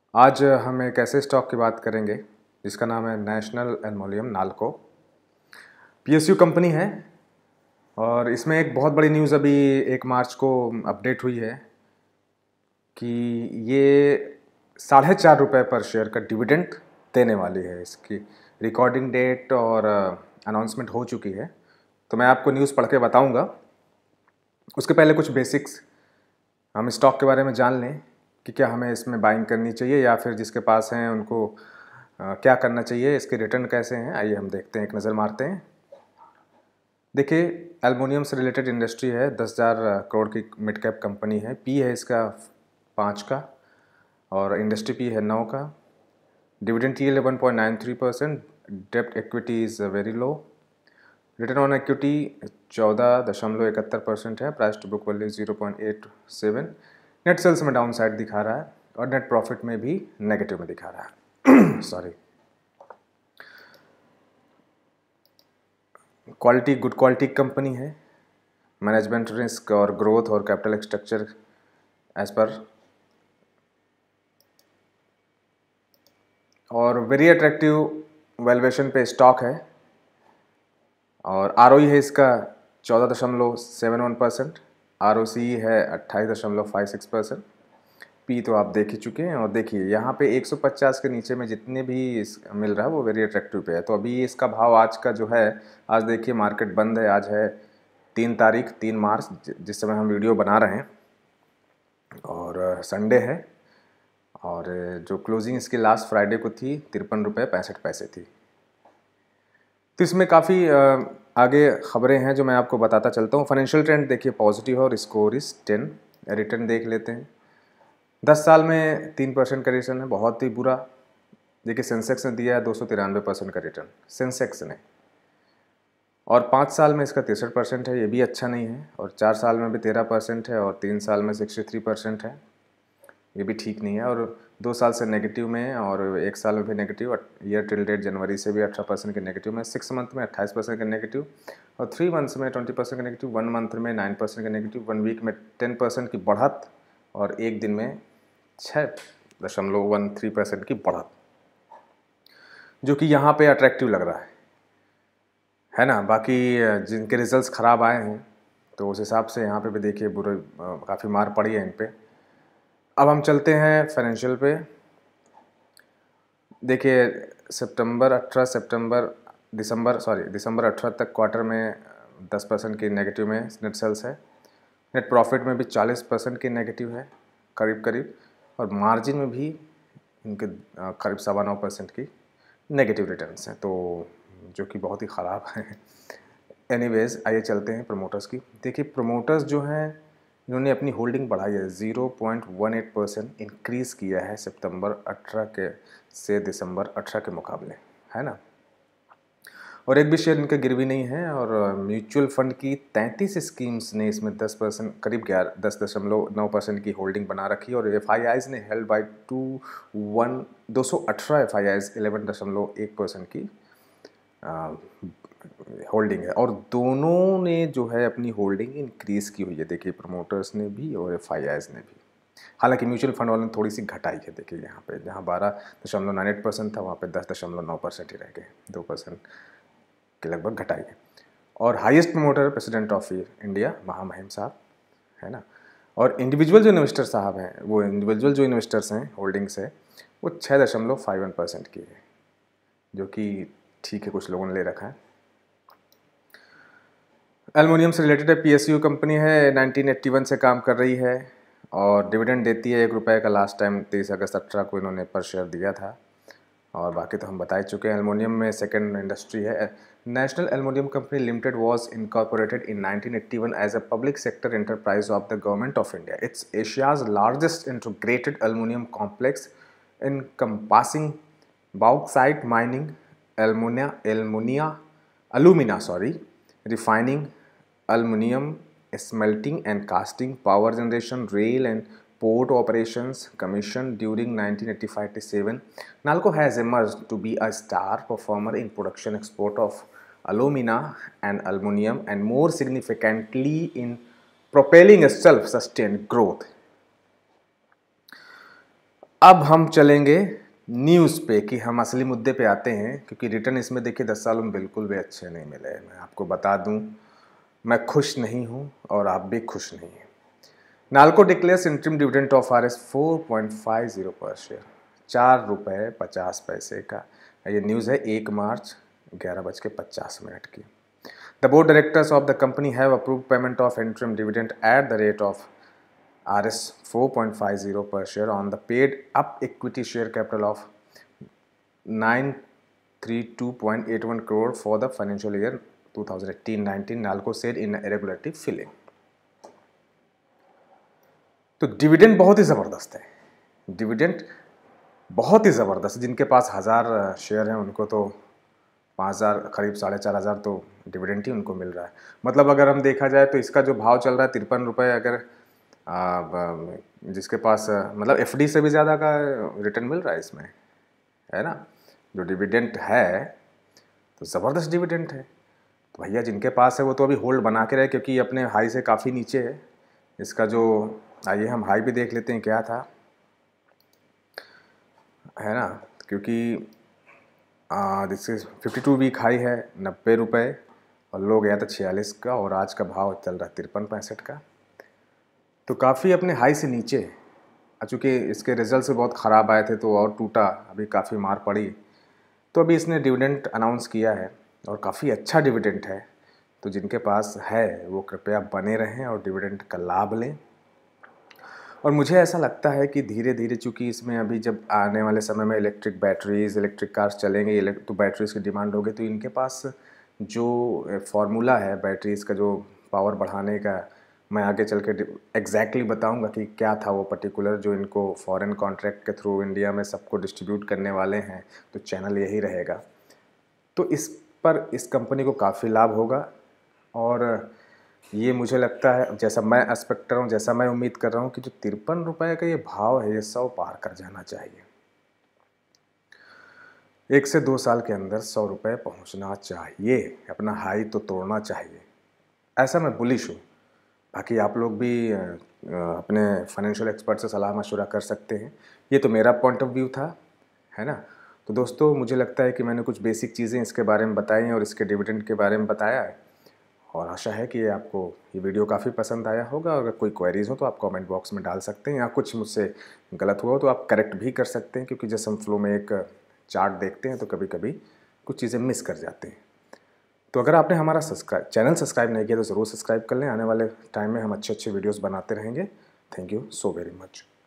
आज हम एक ऐसे स्टॉक की बात करेंगे जिसका नाम है national aluminium Nalco. PSU company है और इसमें एक बहुत बड़ी न्यूज़ अभी 1 मार्च को अपडेट हुई है कि ये ₹4.5 पर शेयर का डिविडेंड देने वाली है। इसकी रिकॉर्डिंग डेट और अनाउंसमेंट हो चुकी है, तो मैं आपको न्यूज़ पढ़ के बताऊंगा। उसके पहले कुछ बेसिक्स हम स्टॉक के बारे में जान लें कि क्या हमें इसमें बाइंग करनी चाहिए या फिर जिसके पास हैं उनको क्या करना चाहिए, इसके रिटर्न कैसे हैं। आइए हम देखते हैं, एक नज़र मारते हैं। देखिए, एल्युमिनियम से रिलेटेड इंडस्ट्री है, 10,000 करोड़ की मिड कैप कंपनी है। पी है इसका 5 का और इंडस्ट्री पी है 9 का। Dividend yield 1.93%। डेब्ट equity is very low. Return on equity 14.71% है। Price to book value 0.87। Net sales में डाउन साइड दिखा रहा है और नेट प्रॉफिट में भी नेगेटिव में दिखा रहा है sorry. Quality good quality company है। मैनेजमेंट रिस्क और ग्रोथ और कैपिटल स्ट्रक्चर एज पर और वेरी अट्रैक्टिव वैल्यूएशन पे स्टॉक है और आरओई है इसका 14.71%। आरओसी है 28.56%। पी तो आप देख ही चुके हैं। और देखिए यहाँ पे 150 के नीचे में जितने भी मिल रहा है वो वेरी अट्रैक्टिव पे है। तो अभी इसका भाव आज का जो है, आज देखिए मार्केट बंद है। आज है 3 मार्च, जिस समय हम वीडियो बना रहे हैं, और संडे है। और जो क्लोजिंग इसकी लास्ट फ्राइडे को थी ₹53.65 थी। तो इसमें काफ़ी आगे खबरें हैं जो मैं आपको बताता चलता हूँ। फाइनेंशियल ट्रेंड देखिए पॉजिटिव है और स्कोर इज़ 10। रिटर्न देख लेते हैं। 10 साल में 3% का रिटर्न है, बहुत ही बुरा। देखिए सेंसेक्स ने दिया है 293% का रिटर्न, सेंसेक्स ने। और 5 साल में इसका 63% है, ये भी अच्छा नहीं है। और 4 साल में भी 13% है और 3 साल में 63% है, ये भी ठीक नहीं है। और 2 साल से नेगेटिव में है और 1 साल में भी नेगेटिव। ईयर टिल डेट जनवरी से भी 18% के नेगेटिव में, 6 मंथ में 28% के नेगेटिव और 3 मंथ्स में 20% के नेगेटिव, 1 मंथ में 9% के नेगेटिव, 1 वीक में 10% की बढ़त और 1 दिन में 6.13% की बढ़त, जो कि यहाँ पे अट्रैक्टिव लग रहा है ना। बाकी जिनके रिजल्ट्स ख़राब आए हैं तो उस हिसाब से यहाँ पे भी देखिए बुरे काफ़ी मार पड़ी है इन पे। अब हम चलते हैं फाइनेंशियल पे। देखिए दिसंबर 18 तक क्वार्टर में 10% की नेगेटिव में नेट सेल्स है। नेट प्रॉफिट में भी 40% की नेगेटिव है करीब करीब, और मार्जिन में भी इनके करीब 9.25% की नेगेटिव रिटर्न्स हैं, तो जो कि बहुत ही ख़राब है। एनीवेज आइए चलते हैं प्रमोटर्स की। देखिए प्रमोटर्स जो हैं इन्होंने अपनी होल्डिंग बढ़ाई है, 0.18% इंक्रीज़ किया है सितंबर 18 के से दिसंबर 18 के मुकाबले, है ना। और एक भी शेयर इनका गिरवी नहीं है। और म्यूचुअल फंड की 33 स्कीम्स ने इसमें 10% करीब 10.9% की होल्डिंग बना रखी। और एफ आई आईज़ ने held by 218 F I Is 11.1% की होल्डिंग है। और दोनों ने जो है अपनी होल्डिंग इंक्रीज़ की हुई है, देखिए प्रमोटर्स ने भी और एफ आई आईज़ ने भी। हालांकि म्यूचुअल फंड वालों ने थोड़ी सी घटाई है, देखिए यहाँ पे जहाँ 12.98% था वहाँ पे 10.9% ही रह गए, 2% के लगभग घटाई है। और highest promoter president of India महामहिम साहब, है ना। और इंडिविजुअल जो इन्वेस्टर साहब हैं, वो इंडिविजुअल जो इन्वेस्टर्स हैं होल्डिंग्स है वो 6.51% की है, जो कि ठीक है, कुछ लोगों ने ले रखा है। एल्युमिनियम से रिलेटेड है, पीएसयू कंपनी है, 1981 से काम कर रही है और डिविडेंड देती है ₹1 का। लास्ट टाइम 23 अगस्त 18 को इन्होंने पर शेयर दिया था। और बाकी तो हम बता ही चुके हैं। एल्युमिनियम में सेकंड इंडस्ट्री है। National aluminium company limited was incorporated in 1981 as a public sector enterprise of the government of India. It's Asia's largest integrated aluminium complex encompassing bauxite mining, alumina, refining, aluminum smelting and casting, power generation, rail and port operations commissioned during 1985-87. Nalco has emerged to be a star performer in production export of alumina and aluminum, and more significantly in propelling self-sustained growth. अब हम चलेंगे news पे कि हम असली मुद्दे पे आते हैं, क्योंकि रिटर्न इसमें देखिए 10 सालों में बिल्कुल भी अच्छे नहीं मिले। मैं आपको बता दूं, मैं खुश नहीं हूं और आप भी खुश नहीं हैं। Nalco declares interim dividend of RS 4.50 पर शेयर, 4 रुपये 50 पैसे का। ये न्यूज़ है 1 मार्च 11:50 की। The board directors of the company have approved payment of interim dividend at the rate of RS 4.50 per share on the paid up equity share capital of 932.81 crore for the financial year 2018-19, Nalco said in a regulatory filing. तो dividend बहुत ही ज़बरदस्त है, dividend बहुत ही ज़बरदस्त है। जिनके पास 1000 शेयर हैं उनको तो 5000 करीब 4500 तो डिविडेंड ही उनको मिल रहा है। मतलब अगर हम देखा जाए तो इसका जो भाव चल रहा है 53 रुपये, अगर जिसके पास मतलब FD से भी ज़्यादा का रिटर्न मिल रहा है इसमें, है ना। जो डिविडेंड है तो ज़बरदस्त डिविडेंड है। तो भैया जिनके पास है वो तो अभी होल्ड बना के रहे, क्योंकि अपने हाई से काफ़ी नीचे है इसका। जो आइए हम हाई भी देख लेते हैं क्या था, है ना, क्योंकि दिस इज 52 वीक हाई है 90 रुपये और लो गया था 46 का, और आज का भाव चल रहा है 53-65 का। तो काफ़ी अपने हाई से नीचे है। चूँकि इसके रिजल्ट से बहुत ख़राब आए थे तो और टूटा, अभी काफ़ी मार पड़ी। तो अभी इसने डिविडेंड अनाउंस किया है और काफ़ी अच्छा डिविडेंड है। तो जिनके पास है वो कृपया बने रहें और डिविडेंड का लाभ लें। और मुझे ऐसा लगता है कि धीरे धीरे, चूँकि इसमें अभी जब आने वाले समय में इलेक्ट्रिक बैटरीज़, इलेक्ट्रिक कार्स चलेंगे, तो बैटरीज़ की डिमांड होगी, तो इनके पास जो फार्मूला है बैटरीज़ का, जो पावर बढ़ाने का, मैं आगे चल के एग्जैक्टली बताऊंगा कि क्या था वो पर्टिकुलर, जो इनको फॉरेन कॉन्ट्रैक्ट के थ्रू इंडिया में सबको डिस्ट्रीब्यूट करने वाले हैं। तो चैनल यही रहेगा। तो इस पर इस कंपनी को काफ़ी लाभ होगा, और ये मुझे लगता है, जैसा मैं एक्सपेक्ट कर रहा हूँ, जैसा मैं उम्मीद कर रहा हूँ, कि जो 53 रुपये का ये भाव है ये 100 पार कर जाना चाहिए। 1 से 2 साल के अंदर 100 रुपये पहुँचना चाहिए, अपना हाई तो तोड़ना चाहिए, ऐसा मैं बुलिश हूँ। बाकी आप लोग भी अपने फाइनेंशियल एक्सपर्ट से सलाह मशवरा कर सकते हैं। ये तो मेरा पॉइंट ऑफ व्यू था, है ना। तो दोस्तों मुझे लगता है कि मैंने कुछ बेसिक चीज़ें इसके बारे में बताई हैं और इसके डिविडेंड के बारे में बताया है, और आशा है कि आपको ये वीडियो काफ़ी पसंद आया होगा। अगर कोई क्वेरीज़ हो तो आप कमेंट बॉक्स में डाल सकते हैं, या कुछ मुझसे गलत हुआ हो तो आप करेक्ट भी कर सकते हैं, क्योंकि जैसे हम फ्लो में एक चार्ट देखते हैं तो कभी कभी कुछ चीज़ें मिस कर जाते हैं। तो अगर आपने हमारा चैनल सब्सक्राइब नहीं किया तो ज़रूर सब्सक्राइब कर लें। आने वाले टाइम में हम अच्छे वीडियोस बनाते रहेंगे। Thank you so very much.